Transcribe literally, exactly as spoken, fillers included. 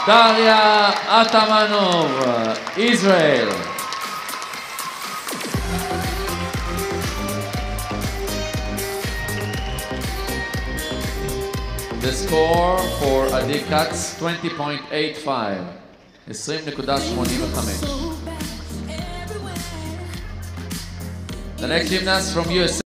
Daria Atamanov, Israel. The score for Adi Katz, twenty point eight five. עשרים נקודה שמונים וחמש. The next gymnast from U S A.